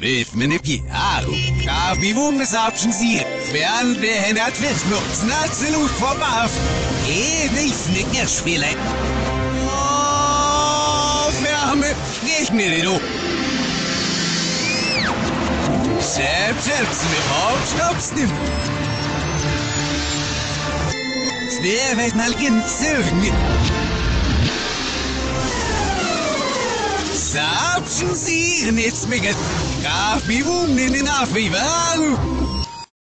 With Manipiaro, Kaviwum is options hier. Sven de hen at Visnox, Natseluk for Buff. Even snicker spelen. Oh, Verme, ich mir du. Selbst mit Hauptstopstim. Sven wird mal gezögert. Options hier, nichts mehr. Kaviwum in den Afwiwaru.